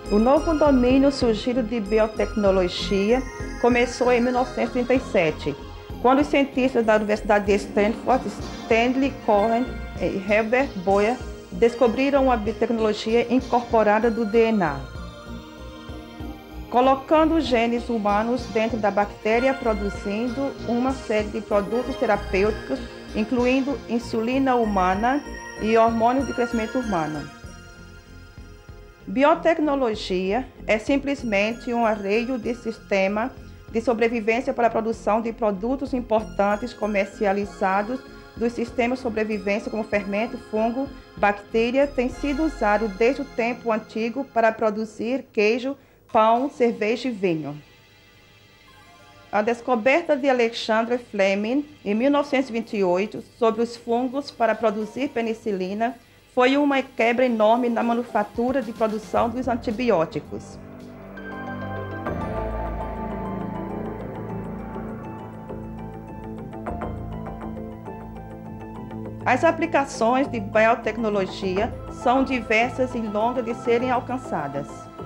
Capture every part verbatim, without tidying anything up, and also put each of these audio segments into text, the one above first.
O novo domínio surgido de biotecnologia começou em mil novecentos e trinta e sete, quando os cientistas da Universidade de Stanford, Stanley Cohen e Herbert Boyer, descobriram a biotecnologia incorporada do D N A, colocando os genes humanos dentro da bactéria, produzindo uma série de produtos terapêuticos, incluindo insulina humana e hormônios de crescimento humano. Biotecnologia é simplesmente um arreio de sistema de sobrevivência para a produção de produtos importantes comercializados dos sistemas de sobrevivência como fermento, fungo, bactéria, tem sido usado desde o tempo antigo para produzir queijo, pão, cerveja e vinho. A descoberta de Alexander Fleming, em mil novecentos e vinte e oito, sobre os fungos para produzir penicilina, foi uma quebra enorme na manufatura de produção dos antibióticos. As aplicações de biotecnologia são diversas e longas de serem alcançadas.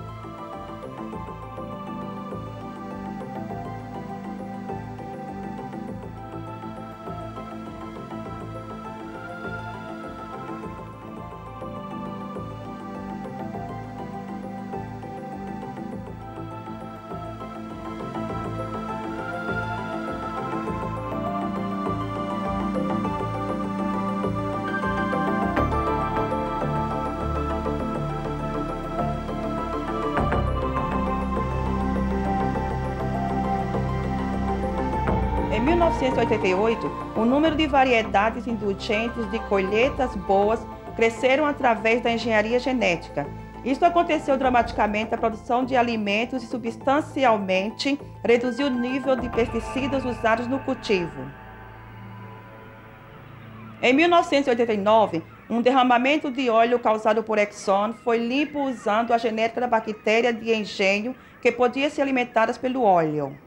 Em mil novecentos e oitenta e oito, o número de variedades indulgentes de colheitas boas cresceram através da engenharia genética. Isso aconteceu dramaticamente a produção de alimentos e substancialmente reduziu o nível de pesticidas usados no cultivo. Em mil novecentos e oitenta e nove, um derramamento de óleo causado por Exxon foi limpo usando a genética da bactéria de engenho que podia ser alimentada pelo óleo.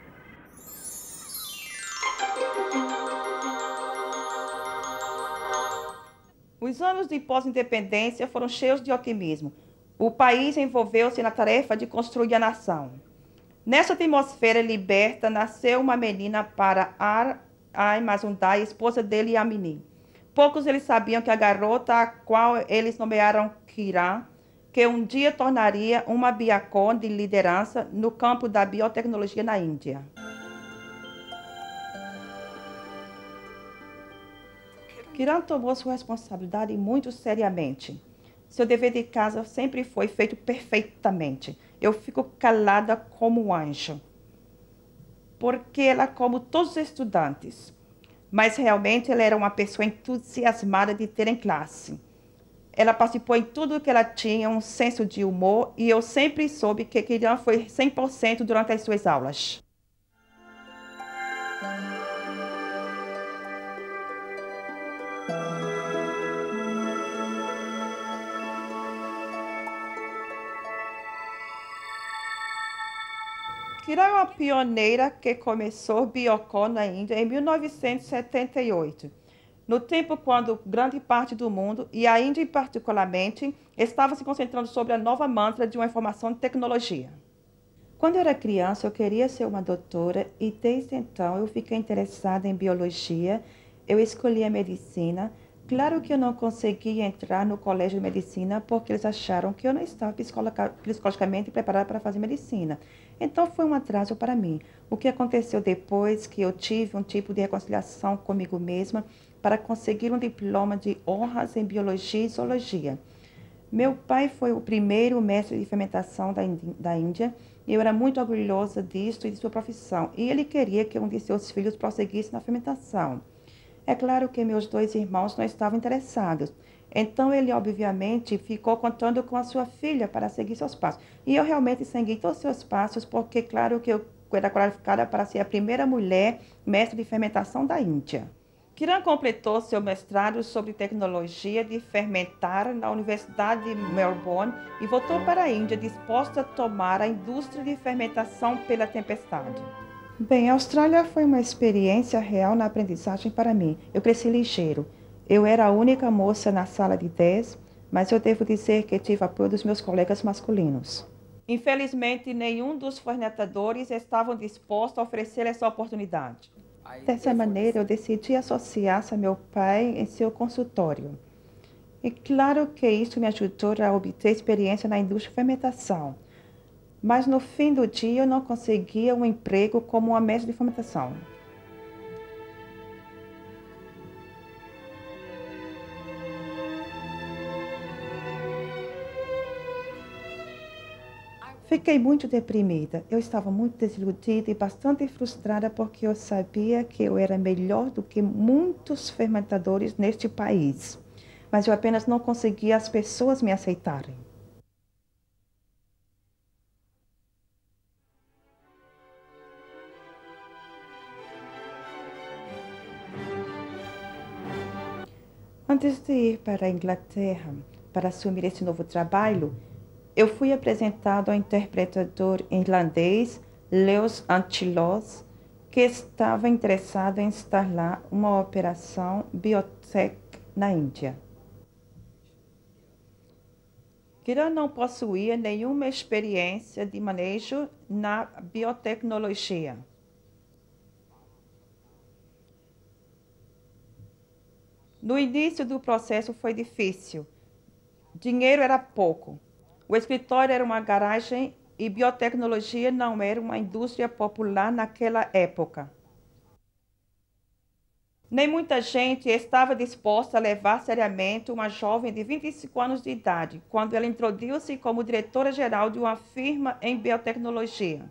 Os anos de pós-independência foram cheios de otimismo. O país envolveu-se na tarefa de construir a nação. Nessa atmosfera liberta, nasceu uma menina para Ar Mazumdar, esposa dele, Yamini. Poucos eles sabiam que a garota, a qual eles nomearam Kiran, que um dia tornaria uma biocon de liderança no campo da biotecnologia na Índia. Kiran tomou sua responsabilidade muito seriamente. Seu dever de casa sempre foi feito perfeitamente. Eu fico calada como um anjo, porque ela, como todos os estudantes, mas realmente ela era uma pessoa entusiasmada de ter em classe. Ela participou em tudo que ela tinha, um senso de humor, e eu sempre soube que Kiran foi cem por cento durante as suas aulas. Kiran é uma pioneira que começou Biocon na Índia em mil novecentos e setenta e oito, no tempo quando grande parte do mundo, e a Índia particularmente, estava se concentrando sobre a nova mantra de uma informação de tecnologia. Quando eu era criança, eu queria ser uma doutora e desde então eu fiquei interessada em biologia, eu escolhi a medicina. Claro que eu não consegui entrar no colégio de medicina porque eles acharam que eu não estava psicologicamente preparada para fazer medicina. Então foi um atraso para mim. O que aconteceu depois que eu tive um tipo de reconciliação comigo mesma para conseguir um diploma de honras em biologia e zoologia. Meu pai foi o primeiro mestre de fermentação da Índia e eu era muito orgulhosa disso e de sua profissão. E ele queria que um de seus filhos prosseguisse na fermentação. É claro que meus dois irmãos não estavam interessados. Então, ele, obviamente, ficou contando com a sua filha para seguir seus passos. E eu realmente segui todos os seus passos, porque, claro, que eu era qualificada para ser a primeira mulher mestre de fermentação da Índia. Kiran completou seu mestrado sobre tecnologia de fermentar na Universidade de Melbourne e voltou para a Índia disposta a tomar a indústria de fermentação pela tempestade. Bem, a Austrália foi uma experiência real na aprendizagem para mim. Eu cresci ligeiro. Eu era a única moça na sala de dez, mas eu devo dizer que tive apoio dos meus colegas masculinos. Infelizmente, nenhum dos fornecedores estavam dispostos a oferecer essa oportunidade. Dessa maneira, eu decidi associar-se a meu pai em seu consultório. E claro que isso me ajudou a obter experiência na indústria de fermentação. Mas no fim do dia, eu não conseguia um emprego como uma mestre de fermentação. Fiquei muito deprimida. Eu estava muito desiludida e bastante frustrada porque eu sabia que eu era melhor do que muitos fermentadores neste país. Mas eu apenas não conseguia as pessoas me aceitarem. Antes de ir para a Inglaterra para assumir esse novo trabalho, eu fui apresentado ao interpretador irlandês Lewis Antilos, que estava interessado em instalar uma operação biotech na Índia. Kiran não possuía nenhuma experiência de manejo na biotecnologia. No início do processo foi difícil. Dinheiro era pouco. O escritório era uma garagem e biotecnologia não era uma indústria popular naquela época. Nem muita gente estava disposta a levar seriamente uma jovem de vinte e cinco anos de idade, quando ela introduziu-se como diretora-geral de uma firma em biotecnologia.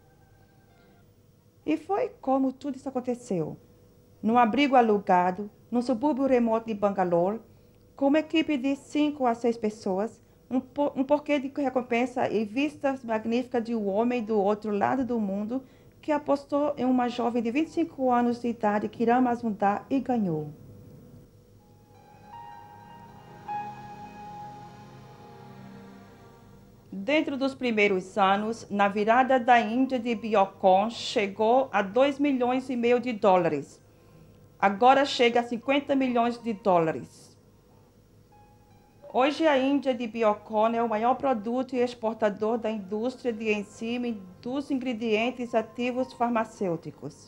E foi como tudo isso aconteceu. Num abrigo alugado, num subúrbio remoto de Bangalore, com uma equipe de cinco a seis pessoas, um, um porquê de recompensa e vistas magníficas de um homem do outro lado do mundo que apostou em uma jovem de vinte e cinco anos de idade, Kiran Mazumdar, e ganhou. Dentro dos primeiros anos, na virada da Índia de Biocon, chegou a dois milhões e meio de dólares. Agora chega a cinquenta milhões de dólares. Hoje a Índia de Biocon é o maior produto e exportador da indústria de enzima e dos ingredientes ativos farmacêuticos.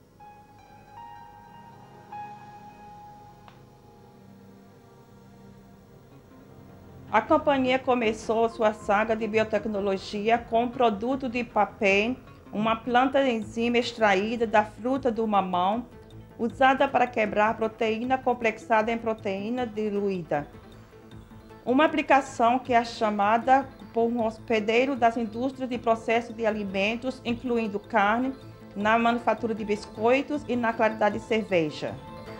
A companhia começou sua saga de biotecnologia com um produto de papel, uma planta de enzima extraída da fruta do mamão, usada para quebrar proteína complexada em proteína diluída. Uma aplicação que é chamada por um hospedeiro das indústrias de processo de alimentos, incluindo carne, na manufatura de biscoitos e na qualidade de cerveja.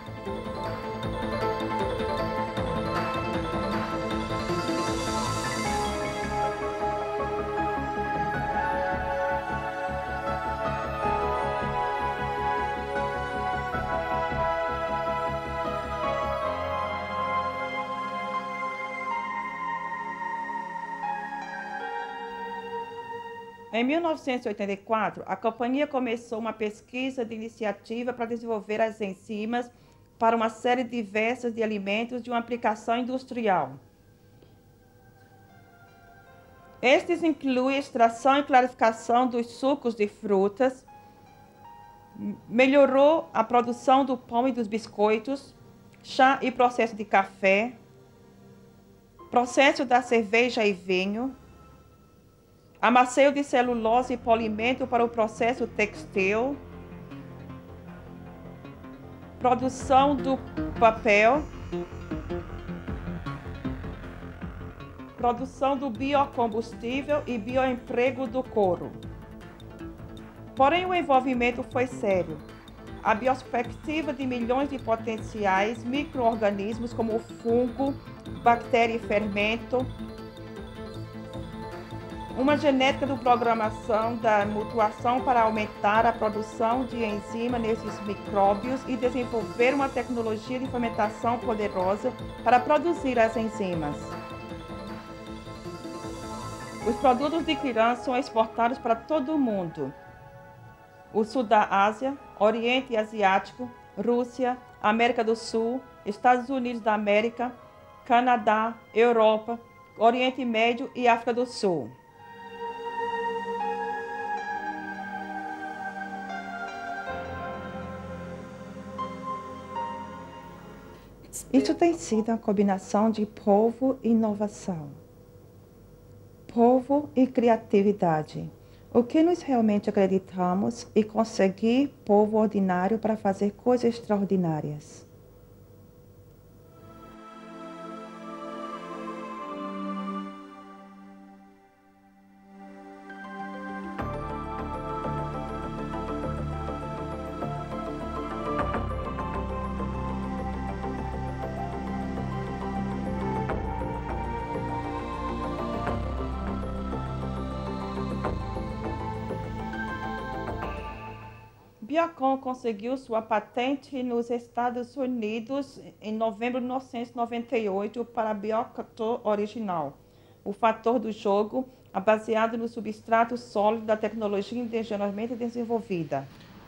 Em mil novecentos e oitenta e quatro, a companhia começou uma pesquisa de iniciativa para desenvolver as enzimas para uma série diversa de alimentos de uma aplicação industrial. Estes incluem extração e clarificação dos sucos de frutas, melhorou a produção do pão e dos biscoitos, chá e processo de café, processo da cerveja e vinho, amaceio de celulose e polimento para o processo têxtil, produção do papel, produção do biocombustível e bioemprego do couro. Porém, o envolvimento foi sério. A bioperspectiva de milhões de potenciais micro-organismos como fungo, bactéria e fermento, uma genética de programação da mutação para aumentar a produção de enzima nesses micróbios e desenvolver uma tecnologia de fermentação poderosa para produzir as enzimas. Os produtos de Kiran são exportados para todo o mundo. O sul da Ásia, Oriente Asiático, Rússia, América do Sul, Estados Unidos da América, Canadá, Europa, Oriente Médio e África do Sul. Isso tem sido uma combinação de povo e inovação, povo e criatividade. O que nós realmente acreditamos e conseguir povo ordinário para fazer coisas extraordinárias. Biocon conseguiu sua patente nos Estados Unidos em novembro de mil novecentos e noventa e oito para Biofator original. O fator do jogo é baseado no substrato sólido da tecnologia indigenamente desenvolvida.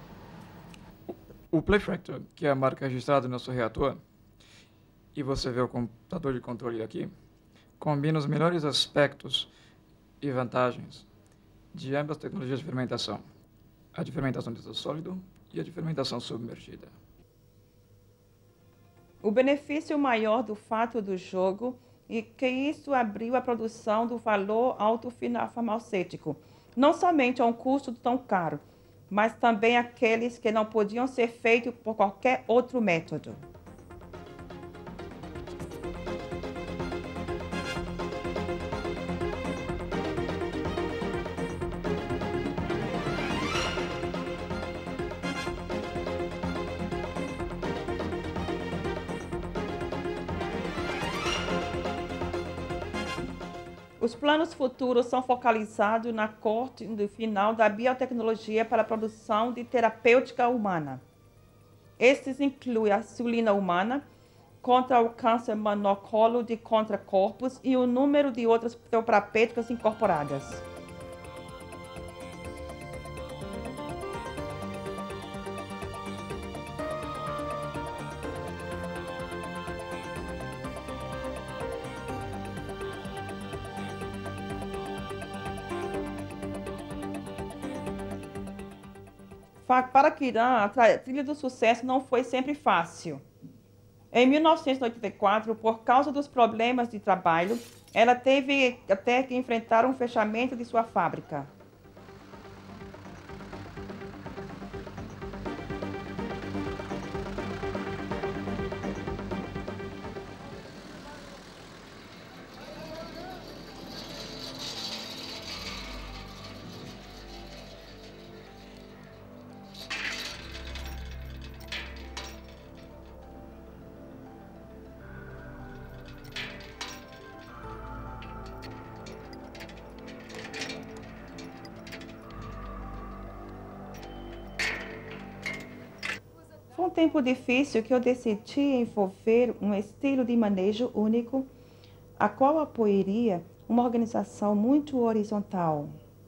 O Playfactor, que é a marca registrada do nosso reator, e você vê o computador de controle aqui, combina os melhores aspectos e vantagens de ambas tecnologias de fermentação. A de fermentação de estado sólido e a de fermentação submergida. O benefício maior do fato do jogo é que isso abriu a produção do valor alto final farmacêutico, não somente a um custo tão caro, mas também aqueles que não podiam ser feitos por qualquer outro método. Os planos futuros são focalizados na corte do final da biotecnologia para a produção de terapêutica humana. Estes incluem a insulina humana contra o câncer monocolo de contracorpos e o número de outras terapêuticas incorporadas. Para Kiran, a trilha do sucesso não foi sempre fácil. Em mil novecentos e oitenta e quatro, por causa dos problemas de trabalho, ela teve até que enfrentar um fechamento de sua fábrica. Foi um tempo difícil que eu decidi envolver um estilo de manejo único, a qual apoiaria uma organização muito horizontal,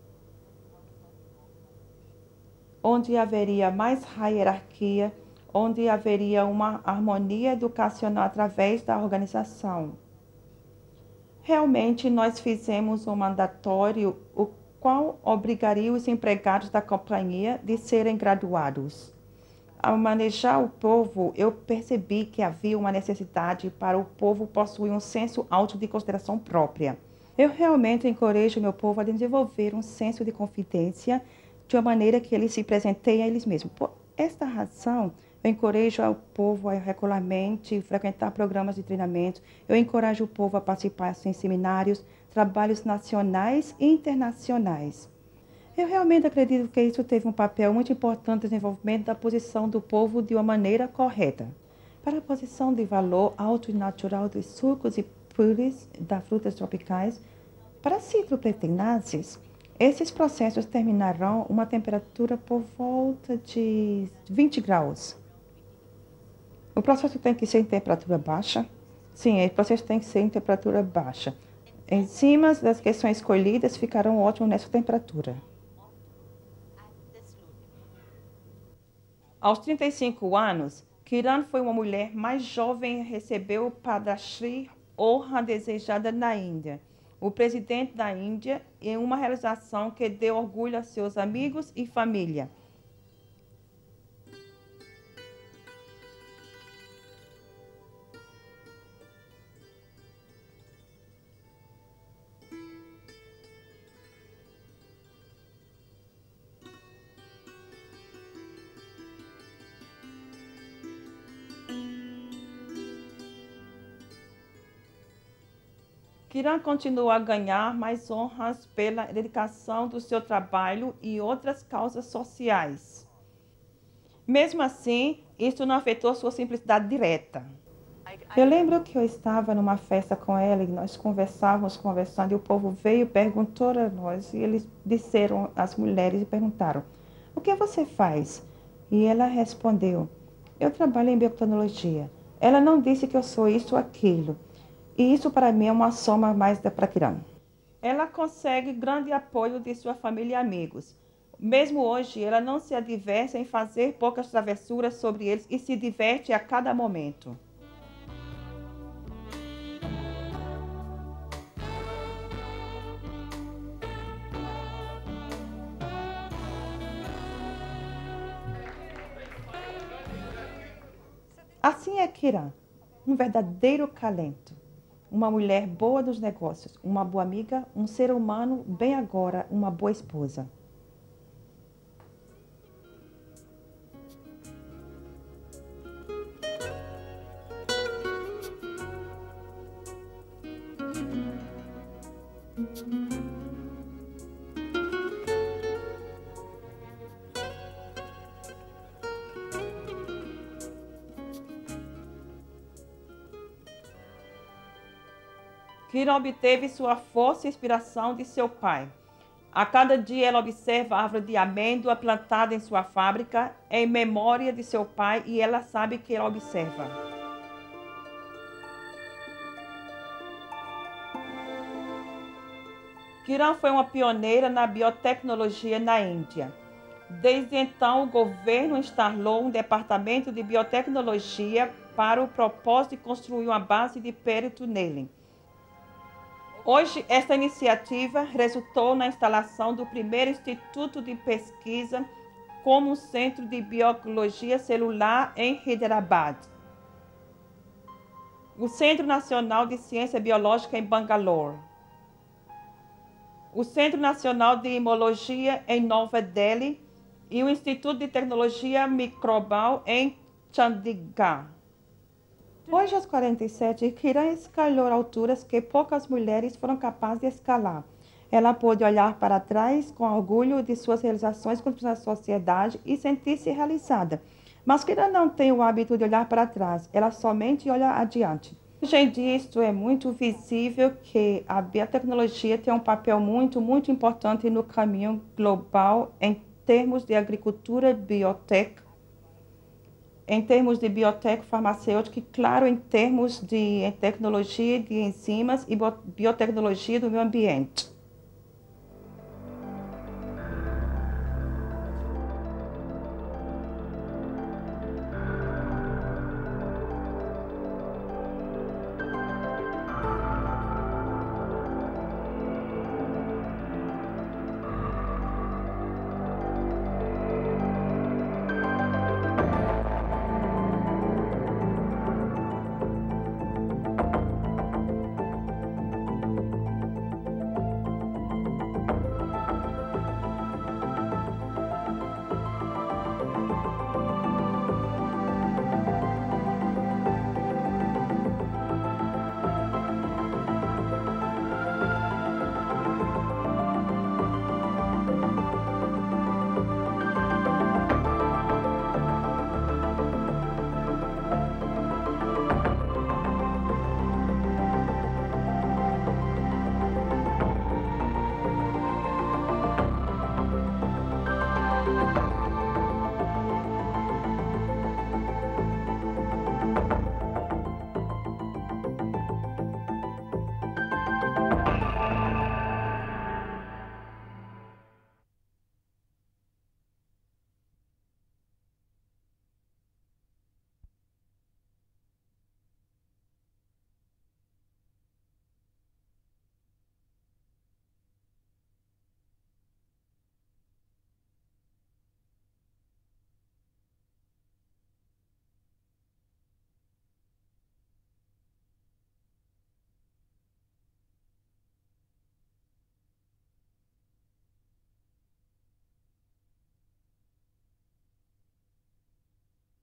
onde haveria mais hierarquia, onde haveria uma harmonia educacional através da organização. Realmente, nós fizemos um mandatório, o qual obrigaria os empregados da companhia de serem graduados. Ao manejar o povo, eu percebi que havia uma necessidade para o povo possuir um senso alto de consideração própria. Eu realmente encorajo meu povo a desenvolver um senso de confidência de uma maneira que eles se presentem a eles mesmos. Por esta razão, eu encorajo o povo a regularmente frequentar programas de treinamento, eu encorajo o povo a participar em seminários, trabalhos nacionais e internacionais. Eu realmente acredito que isso teve um papel muito importante no desenvolvimento da posição do povo de uma maneira correta. Para a posição de valor alto e natural dos sucos e purés das frutas tropicais, para citropletenases, esses processos terminarão uma temperatura por volta de vinte graus. O processo tem que ser em temperatura baixa? Sim, o processo tem que ser em temperatura baixa. Enzimas das que são escolhidas ficarão ótimas nessa temperatura. Aos trinta e cinco anos, Kiran foi uma mulher mais jovem e recebeu o Padma Shri, honra desejada na Índia, o presidente da Índia, em uma realização que deu orgulho a seus amigos e família. Kiran continua a ganhar mais honras pela dedicação do seu trabalho e outras causas sociais. Mesmo assim, isso não afetou sua simplicidade direta. Eu lembro que eu estava numa festa com ela e nós conversávamos, conversando, e o povo veio e perguntou a nós, e eles disseram, as mulheres, e perguntaram, o que você faz? E ela respondeu, eu trabalho em biotecnologia. Ela não disse que eu sou isso ou aquilo. E isso para mim é uma soma mais da para Kiran. Ela consegue grande apoio de sua família e amigos. Mesmo hoje, ela não se adverte em fazer poucas travessuras sobre eles e se diverte a cada momento. Assim é Kiran, um verdadeiro calento. Uma mulher boa dos negócios, uma boa amiga, um ser humano, bem agora, uma boa esposa. Kiran obteve sua força e inspiração de seu pai. A cada dia ela observa a árvore de amêndoa plantada em sua fábrica em memória de seu pai e ela sabe que ela observa. Kiran foi uma pioneira na biotecnologia na Índia. Desde então, o governo instalou um departamento de biotecnologia para o propósito de construir uma base de périto nele. Hoje, esta iniciativa resultou na instalação do primeiro instituto de pesquisa como um centro de biologia celular em Hyderabad. O Centro Nacional de Ciência Biológica em Bangalore. O Centro Nacional de Imunologia em Nova Delhi e o Instituto de Tecnologia Microbial em Chandigarh. Hoje, aos quarenta e sete, Kiran escalou alturas que poucas mulheres foram capazes de escalar. Ela pôde olhar para trás com orgulho de suas realizações na sociedade e sentir-se realizada. Mas Kiran não tem o hábito de olhar para trás, ela somente olha adiante. Hoje em dia, isto é muito visível que a biotecnologia tem um papel muito, muito importante no caminho global em termos de agricultura biotech, em termos de biotech farmacêutica e, claro, em termos de em tecnologia de enzimas e biotecnologia do meio ambiente.